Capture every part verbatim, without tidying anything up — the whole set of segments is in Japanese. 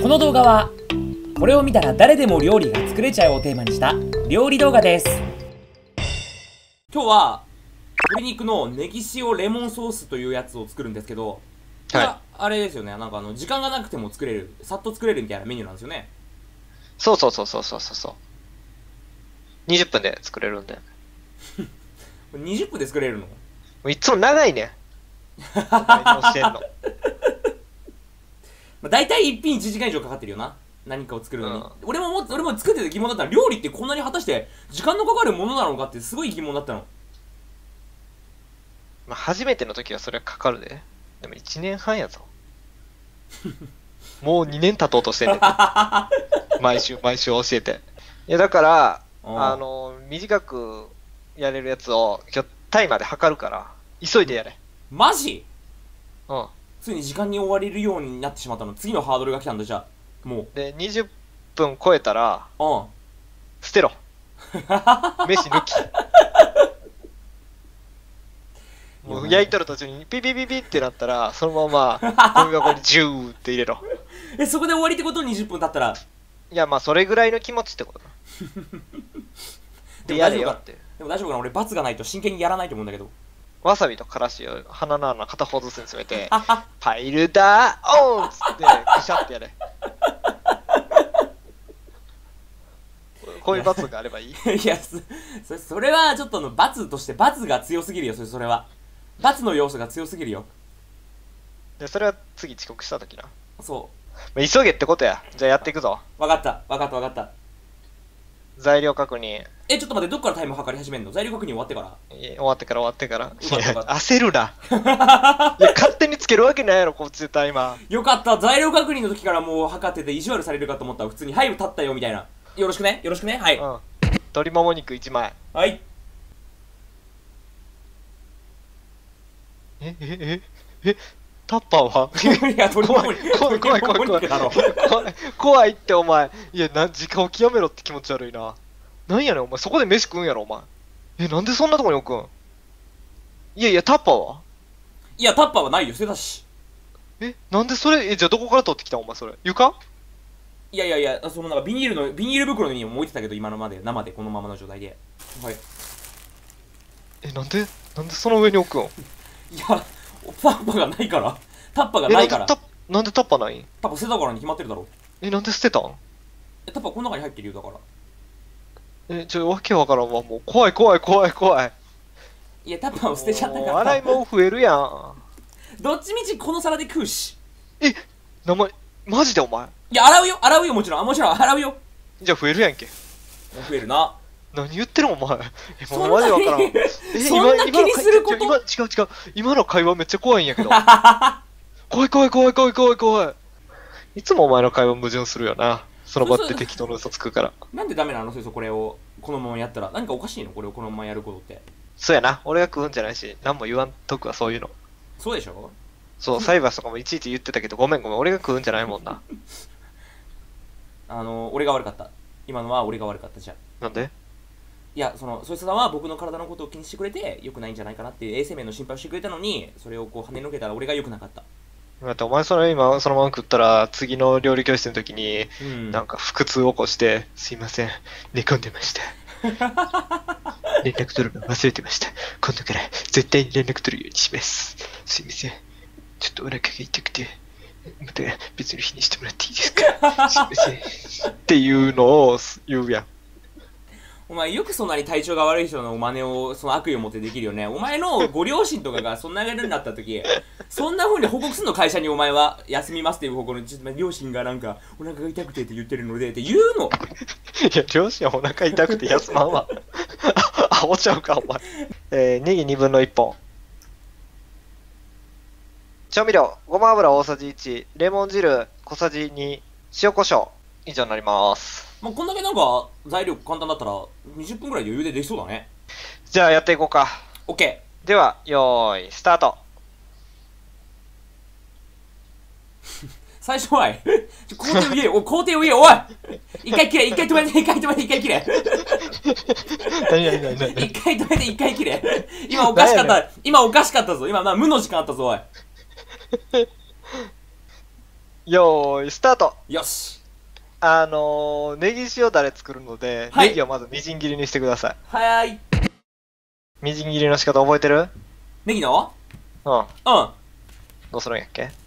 この動画はこれを見たら誰でも料理が作れちゃうをテーマにした料理動画です。今日は鶏肉のネギ塩レモンソースというやつを作るんですけど、はい、あれですよね、なんかあの時間がなくても作れる、さっと作れるみたいなメニューなんですよね。 そうそうそうそうそうそうにじゅっぷんで作れるんでにじゅっぷんで作れるの？ いつも長いね何をしてんのだいたい一品いちじかん以上かかってるよな、何かを作るのに、うん、俺もも俺も作ってて疑問だったら、料理ってこんなに果たして時間のかかるものなのかってすごい疑問だったの。 まあ初めての時はそれはかかるで。でもいちねんはんやぞもうにねん経とうとしてんねん毎週毎週教えて。いやだからあの短くやれるやつを今日タイマーで測るから急いでやれ。 マジ？ うん。 ついに時間に追われるようになってしまったの。次のハードルが来たんだ。じゃあもうでにじゅっぷん超えたらうん捨てろ飯抜きもう焼いとる途中にピピピピってなったらそのままゴミ箱にジューって入れろえ、そこで終わりってこと？にじゅっぷん経ったら。 いやまあそれぐらいの気持ちってことだでやれよって。でも大丈夫かな、俺罰がないと真剣にやらないと思うんだけど。 わさびとからしを鼻の穴片方ずつに詰めてパイルダーオンっつってぐしゃってやれこういう罰があればいいいや そ, そ, それはちょっとの罰として罰が強すぎるよ。それそれは罰の要素が強すぎるよ。 でそれは次遅刻した時な。 そう、 まあ、急げってことや。じゃあやっていくぞ。 分かった分かった分かった。 材料確認。 え、ちょっと待って、どっからタイム測り始めんの？材料確認終わってから？ 終わってから終わってから。いや焦るないや勝手につけるわけないやろこっちでタイマー。よかった、材料確認の時からもう測ってて意地悪されるかと思ったら普通に「はい立ったよ」みたいな。よろしくねよろしくね。はい、うん、 鶏もも肉いちまい。 はい。 ええええタッパーはいや、鳥もも肉怖い怖い怖い怖い怖い怖いってお前。いやな、時間を極めろって気持ち悪いな。なんやねんお前、そこで飯食うんやろお前。え、なんでそんなとこに置くん？いやいや、タッパーは？ いや、タッパーはないよ、捨てたし。 え、なんでそれ？え、じゃあどこから取ってきたお前それ？床？ いやいやいや、そのなんかビニールのビニール袋にも置いてたけど、今のまで生でこのままの状態で。はい。 え、なんでなんでその上に置くん？ いや、タッパーがないから。タッパーがないから。 え、なんでタッパーないん？ タッパー捨てたからに決まってるだろ。 え、なんで捨てたん？ え、タッパーこの中に入ってるよ、だから。 え、ちょ、わけわからんわ。もう怖い怖い怖い怖い。 いや、タッパーを捨てちゃったから。 洗い物増えるやん。 どっちみちこの皿で食うし。 え、名前、マジでお前？ いや、洗うよ洗うよ、もちろん。もちろん洗うよ。 じゃあ増えるやんけ。 増えるな。 何言ってるお前。え、もうマジわからん。え、 そんな気にすること？ 今、違う違う。今の会話めっちゃ怖いんやけど。怖い怖い怖い怖い怖い怖い。いつもお前の会話矛盾するよな。その場って適当な嘘つくから。 なんでダメなの？それこれをこのままやったら何かおかしいの？これをこのままやることって。 そうやな。俺が食うんじゃないし、何も言わんとくわ、そういうの。 そうでしょ？ そう、サイバースとかもいちいち言ってたけど、ごめんごめん。俺が食うんじゃないもんな。 あの、俺が悪かった。今のは俺が悪かった。じゃあ。 なんで？ いや、その、そいつさんは僕の体のことを気にしてくれて良くないんじゃないかなっていう衛生面の心配をしてくれたのに、それをこう跳ねのけたら俺が良くなかった。 だってお前それ今そのまま食ったら次の料理教室の時に、うん、なんか腹痛を起こしてすいません寝込んでました連絡取るの忘れてました、今度から絶対に連絡取るようにします、すいませんちょっとお腹が痛くてまた別の日にしてもらっていいですかすいませんっていうのを言うやん。 お前よくそんなに体調が悪い人の真似をその悪意を持ってできるよね。お前のご両親とかがそんなレベルになった時そんな風に報告するの？会社にお前は休みますっていう報告のちょっと両親がなんかお腹が痛くてって言ってるのでって言うの？ いや両親はお腹痛くて休まんわあおちゃうかお前。えー、ネギにぶんのいっぽん、調味料ごま油大さじいち、レモン汁小さじに、塩コショウ以上になります。 まあ、こんだけなんか材料簡単だったらにじゅっぷんぐらいで余裕でできそうだね。 じゃあやっていこうか。 OK。 ではよーいスタート最初は工程を言えお工程を言えおい一回切れ一回止めて一回止めて一回切れ何何何何一回止めて一回切れ今おかしかった今おかしかったぞ今な無の時間あったぞおいよーい、スタート。 よし。 あのー、ネギ塩だれ作るので、 はいネギをまずみじん切りにしてください。 はーい。 みじん切りの仕方覚えてる？ ネギのうん。 うん。 どうするんやっけ？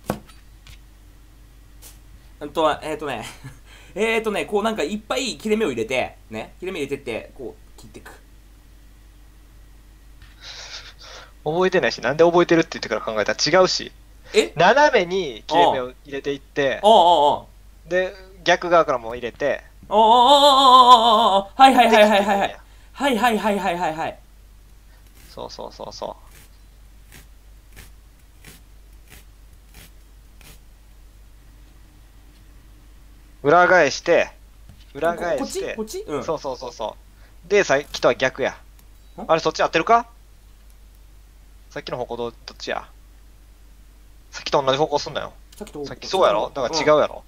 うんと、えっ、ー、とね。えっとね、こうなんかいっぱい切れ目を入れて、ね。切れ目入れてって、こう、切っていく。 覚えてないし、なんで覚えてるって言ってから考えたら違うし。 え斜めに切れ目を入れていって、 おうおうおう。 で、逆側からも入れて、 おうおうおうおうおうおう。はいはいはいはいはいはい。 で切っていくんやはいはいはいはいはいはい。 そうそうそうそう。裏返して、裏返して、 ここっちこっちうん。 そうそうそうそう。で、さっきとは逆や。 んあれ、そっち合ってるか？さっきの方向どどっちや？さっきと同じ方向すんなよ。 さっきとさっきそうやろ？だから違うやろ？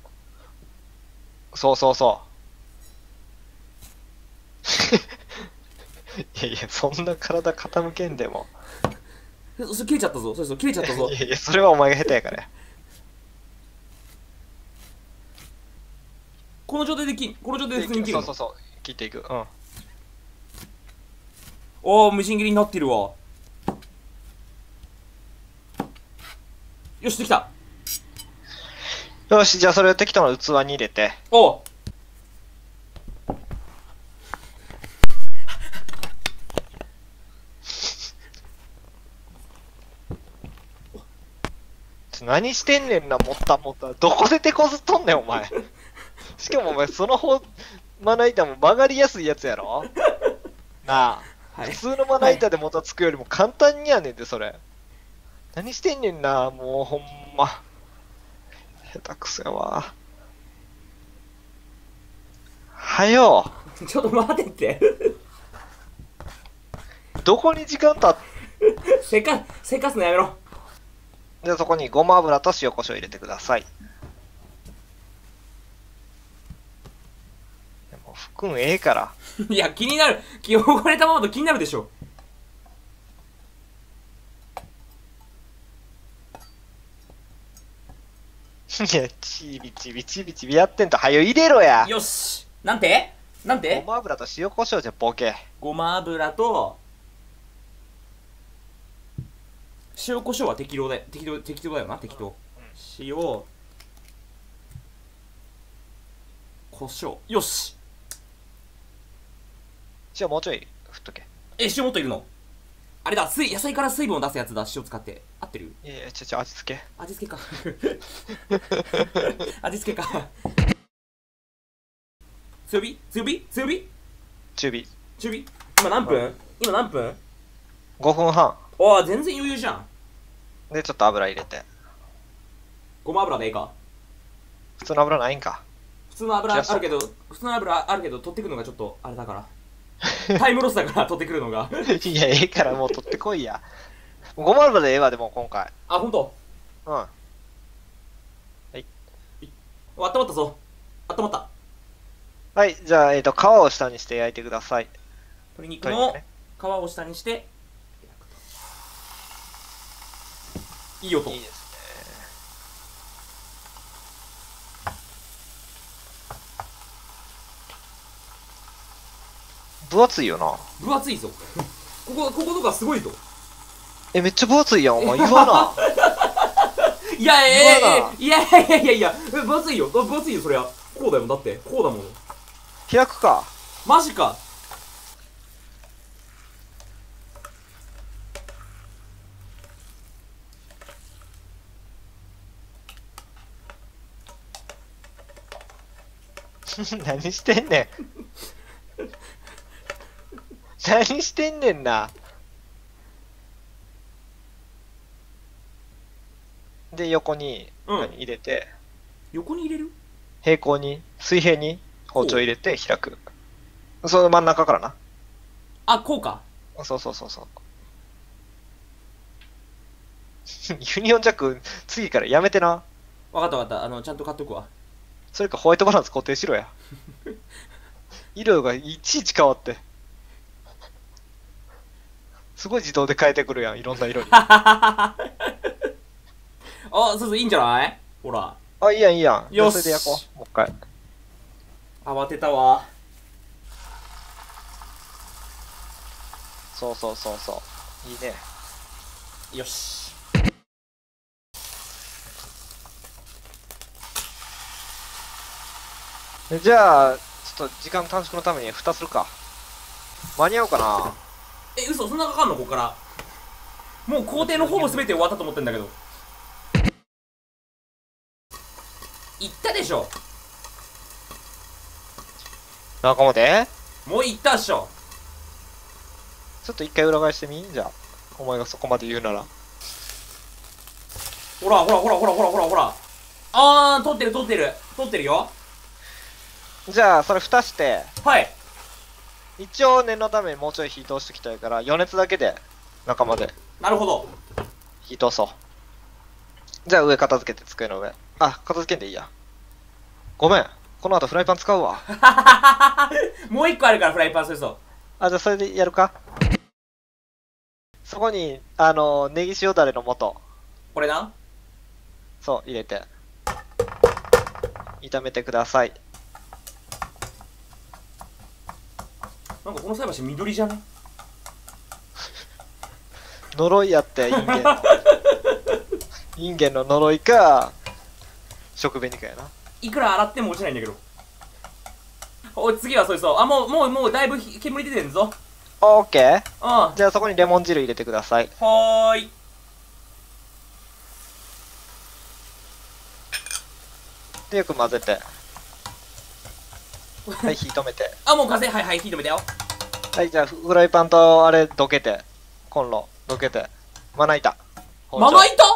そうそうそう。いやいや、そんな体傾けんでも。 えそれ切れちゃったぞ。そうそう、切れちゃったぞい。やいや、それはお前が下手やからや。 この状態でき、この状態で普通に切るの。 そうそうそう。切っていく。うん。 おー、無心切りになってるわ。よし、できた。 よし、じゃあそれを適当な器に入れて。 おう。 何してんねんな、もったもった。どこで手こずっとんねん、お前。しかもお前、その方、まな板も曲がりやすいやつやろなあ、 はい、 普通のまな板でもたつくよりも簡単にやねんで、それ。何してんねんな、もうほんま。下手くそやわ。はよ。 ちょっと待ってって。 どこに時間たっせか、せかすのやめろ。 で、そこにごま油と塩コショウ入れてください。でも、ふくんええから。 いや、気になる。汚れたままと気になるでしょ。 いや、ちびちびちびちびやってんと、はよ入れろや。 よし。なんてなんてごま油と塩コショウじゃボケ。 ごま油と、塩コショウは適量で、適当、適当だよな、適当。塩、コショウ。よし。 塩もうちょい振っとけ。 え、塩もっといるの？あれだ、水、野菜から水分を出すやつだ、塩使って。合ってる？ いやいや、ちょちょ、味付け。 味付けか。味付けか。強火強火強火中火。 中火今何分？今何分？ ごふんはん。 おー、全然余裕じゃん。 で、ちょっと油入れて。 ごま油でいいか？ 普通の油ないんか。 普通の油あるけど、普通の油あるけど、取ってくるのがちょっと、あれだから。タイムロスだから、取ってくるのが。 いや、ええからもう取ってこいや。ごま油でええわ、でも今回。 あ、ほんと？ うん。はい。 お、温まったぞ。温まった。 はい、じゃあ、えっ、と、皮を下にして焼いてください。 鶏肉の皮を下にして、いい音。 いいですね。分厚いよな。 分厚いぞ。ここ、こことかすごいぞ。 え、めっちゃ分厚いやん、お前。言わな。 いやいやい言わなやいやいやいやいやいや、分厚いよ。分厚いよ、そりゃ。こうだよ、だって。こうだもの。 開くか。 マジか。 何してんねん。何してんねんな。で、横に、 うん何入れて、 横に入れる？ 平行に、水平に包丁入れて開く。その真ん中からな。 あ、こうか。 そうそうそうそう。ユニオンジャック、次からやめてな。 わかったわかった。あの、ちゃんと買っとくわ。 それかホワイトバランス固定しろや。色がいちいち変わって。すごい自動で変えてくるやん、いろんな色に。 あ、そうそう、いいんじゃない？ほら。 あ、いいやん、いいやん。じゃあよしそれで焼こう。もう一回。 慌てたわ。 そうそうそうそう。いいね。 よし。 じゃあ、ちょっと時間短縮のために蓋するか。間に合うかな。 え、嘘、そんなかかんのここから。もう工程のほぼ全て終わったと思ってんだけど。言ったでしょ。 中までもう言ったっしょ。 ちょっと一回裏返してみんじゃあ。お前がそこまで言うなら。 ほらほらほらほらほらほらほら。あー、撮ってる撮ってる。撮ってるよ。 じゃあ、それ蓋して、 はい。 一応念のためにもうちょい火通しておきたいから、余熱だけで中までなるほど。 火通そう。じゃあ上片付けて机の上。あ、片付けんでいいや。ごめん。この後フライパン使うわ。 もう一個あるからフライパンするぞ。 あ、じゃあそれでやるか。そこに、あの、ネギ塩だれの素。 これな。 そう、入れて。炒めてください。 なんかこの菜箸緑じゃね。 呪いやって、インゲンの。インゲンの呪いか、食紅かやな。 いくら洗っても落ちないんだけど。おい、次はそれそう。あ、もう、もう、もうだいぶ煙出てんぞ。 オッケー。 うん。 じゃあそこにレモン汁入れてください。 はーい。 で、よく混ぜて。はい、火止めて。 あ、もう風、はいはい、火止めたよ。 はい、じゃあフライパンとあれどけて。コンロどけて。まな板。 まな板。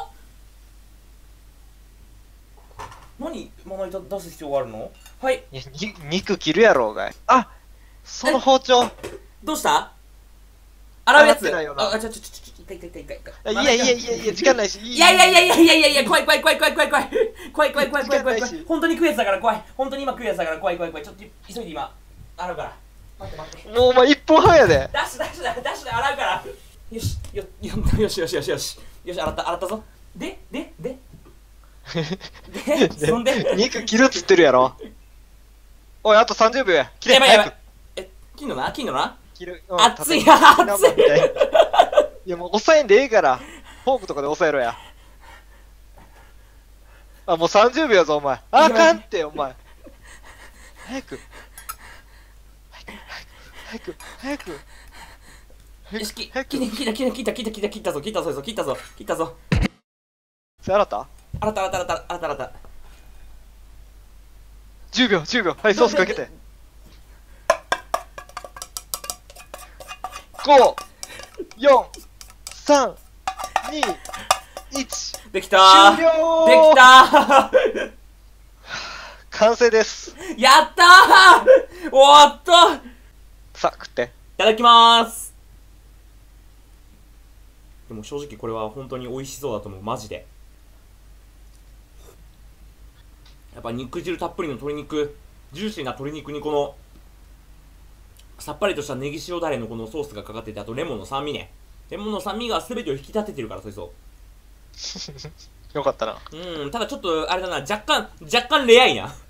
何まな板出す必要があるの。はい。 いやに肉切るやろうがい。あ、その包丁。 どうした洗うやつ。 洗ってないよなあ、ちょちょちょちょ、痛い痛い痛い痛い痛い。 いやいやいやいや、時間ないし。 いやいやいやいやいやいやいや、怖い怖い怖い怖い怖い怖い怖い怖い怖い怖い怖い怖い時間ないし本当に食うやつだから怖い。本当に今食うやつだから怖い怖い怖い。ちょっと急いで今洗うから。待って待って。 もうお前いっぷんはんやで。 ダッシュダッシュだダッシュで洗うから。よしよよよしよしよしよしよし、洗った洗ったぞ。ででででそんで肉切るっつってるやろ。おい、あとさんじゅうびょうや。切れ。 やばいやばい。 早くえ、切んのな切んのな。 切る。 熱いな熱い。 いやもう押さえんでええから。フォークとかで押さえろや。あ、もうさんじゅうびょうやぞ、お前。あかんって、お前。早く。早く、早く。 よし、き早く。 切った切った切った切った切った切ったぞ切ったぞ切ったぞ切ったぞ。 それ洗った洗った洗った洗った洗った洗った。 じゅうびょう、じゅうびょう。はい、ソースかけて。ご、よん、さん、に、いち。 できたー。 終了できたー。 完成です。 やったー。終わった。いさあ、食って。 ただきまーす。でも正直これは本当に美味しそうだと思う、マジで。やっぱ肉汁たっぷりの鶏肉、ジューシーな鶏肉にこのさっぱりとしたネギ塩だれのこのソースがかかってて、あとレモンの酸味ね。レモンの酸味が全てを引き立ててるから、そいそう。 よかったな。 うん、ただちょっとあれだな、若干若干レアいな。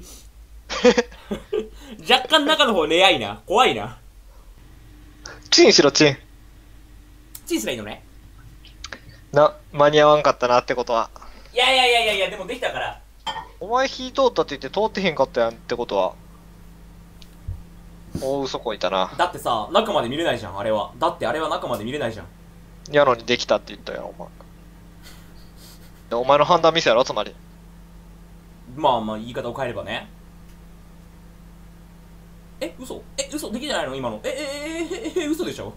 若干中の方レアいな、怖いな。 チンしろ、チン。 チンすらいいのね。 な、間に合わんかったなってことは。 いやいやいやいやいや、でもできたから。 お前火通ったって言って通ってへんかったやんってことは。大嘘こいたな。 だってさ、中まで見れないじゃん、あれは。だってあれは中まで見れないじゃん。 やのにできたって言ったよ、お前。でお前の判断ミスやろ、つまり。 まあまあ言い方を変えればね。え、嘘え、嘘できてないの今の。え、え、え、え、え、嘘でしょ。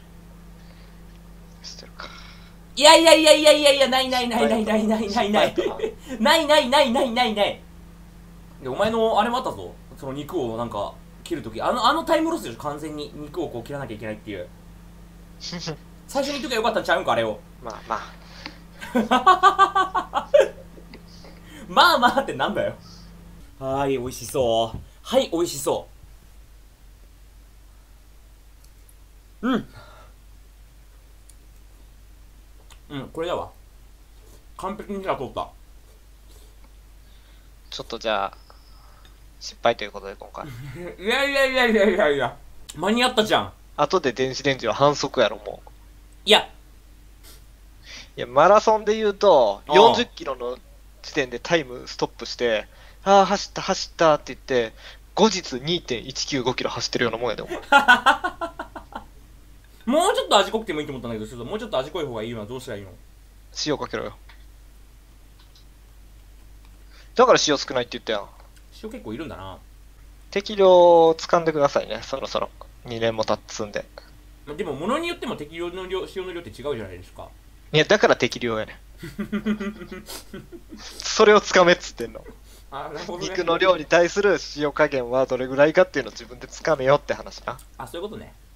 してるか。 いやいやいやいやいやいや、ないないないないないないないない。ないないないないないない。で、お前のあれもあったぞ。その肉をなんか切るとき、あの、あのタイムロスでしょ、完全に。肉をこう切らなきゃいけないっていう。最初に言っときゃよかったんちゃうんか、あれを。 まあまあ。まあまあってなんだよ。はーい、美味しそう。はい、美味しそう。うん。うん、これだわ。完璧に火が通った。 ちょっとじゃあ、失敗ということで今回。 いやいやいやいやいやいや、間に合ったじゃん。 後で電子レンジは反則やろ、もう。 いや。 いや、マラソンで言うと、よんじゅっキロの時点でタイムストップして、ああ、走った走ったって言って、後日 にてんいちきゅうご キロ走ってるようなもんやで、お前。 もうちょっと味濃くてもいいと思ったんだけど、ちょっともうちょっと味濃い方がいいのはどうしたらいいの？ 塩かけろよ。だから塩少ないって言ったやん。 塩結構いるんだな。 適量を掴んでくださいね、そろそろ。にねんも経つんで。 でも物によっても適量の量、塩の量って違うじゃないですか。 いや、だから適量やねん。それをつかめっつってんの。 あ、なるほどね。 肉の量に対する塩加減はどれぐらいかっていうのを自分でつかめよって話な。 あ、そういうことね。